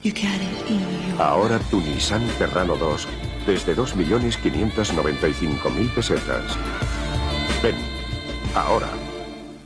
Ahora tu Nissan Terrano 2 desde 2.595.000 pesetas. Ven, ahora.